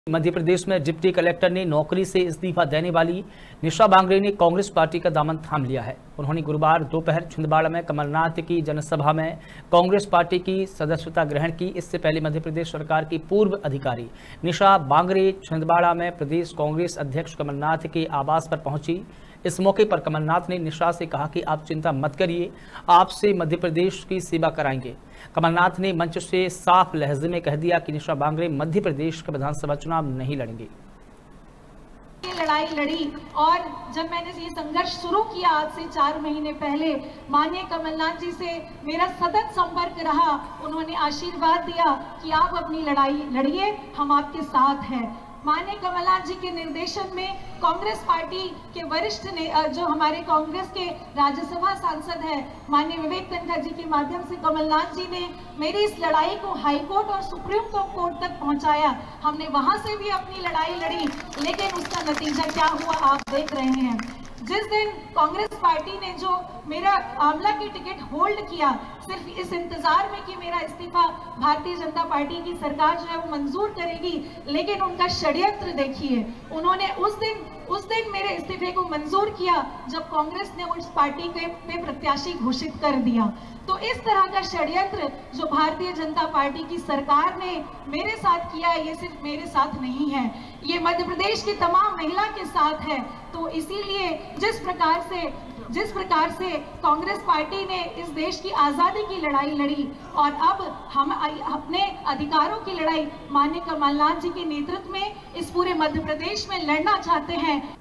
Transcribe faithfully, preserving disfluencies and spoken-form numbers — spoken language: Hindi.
मध्य प्रदेश में डिप्टी कलेक्टर ने नौकरी से इस्तीफा देने वाली निशा बांगरे ने कांग्रेस पार्टी का दामन थाम लिया है। उन्होंने गुरुवार दोपहर छिंदवाड़ा में कमलनाथ की जनसभा में कांग्रेस पार्टी की सदस्यता ग्रहण की। इससे पहले मध्य प्रदेश सरकार की पूर्व अधिकारी निशा बांगरे छिंदवाड़ा में प्रदेश कांग्रेस अध्यक्ष कमलनाथ के आवास पर पहुंची। इस मौके पर कमलनाथ ने निशा से कहा कि आप चिंता मत करिए, आपसे मध्य प्रदेश की सेवा कराएंगे। कमलनाथ ने मंच से साफ लहजे में कह दिया कि निशा बांगरे मध्य प्रदेश का विधानसभा चुनाव नहीं लड़ेंगे। लड़ाई लड़ी और जब मैंने ये संघर्ष शुरू किया आज से चार महीने पहले, माननीय कमलनाथ जी से मेरा सतत संपर्क रहा। उन्होंने आशीर्वाद दिया कि आप अपनी लड़ाई लड़िए, हम आपके साथ हैं। माननीय कमलनाथ जी के निर्देशन में कांग्रेस पार्टी के वरिष्ठ ने जो हमारे कांग्रेस के राज्यसभा सांसद हैं माननीय विवेक तन्खा जी के माध्यम से कमलनाथ जी ने मेरी इस लड़ाई को हाईकोर्ट और सुप्रीम कोर्ट तक पहुंचाया। हमने वहां से भी अपनी लड़ाई लड़ी, लेकिन उसका नतीजा क्या हुआ आप देख रहे हैं। जिस दिन कांग्रेस पार्टी ने जो मेरा आंवला की टिकट होल्ड किया सिर्फ इस इंतजार में कि मेरा इस्तीफा भारतीय जनता पार्टी की सरकार जो है वो मंजूर करेगी, लेकिन उनका षड्यंत्र देखिए। उन्होंने उस दिन उस दिन मेरे इस्तीफे को मंजूर किया जब कांग्रेस ने उस पार्टी के पे प्रत्याशी घोषित कर दिया। तो इस तरह का षड्यंत्र जो भारतीय जनता पार्टी की सरकार ने मेरे साथ किया है, ये सिर्फ मेरे साथ नहीं है, ये मध्य प्रदेश की तमाम महिला के साथ है। तो इसीलिए जिस प्रकार से जिस प्रकार से कांग्रेस पार्टी ने इस देश की आजादी की लड़ाई लड़ी और अब हम अपने अधिकारों की लड़ाई माननीय कमलनाथ जी के नेतृत्व में इस पूरे मध्य प्रदेश में लड़ना चाहते हैं।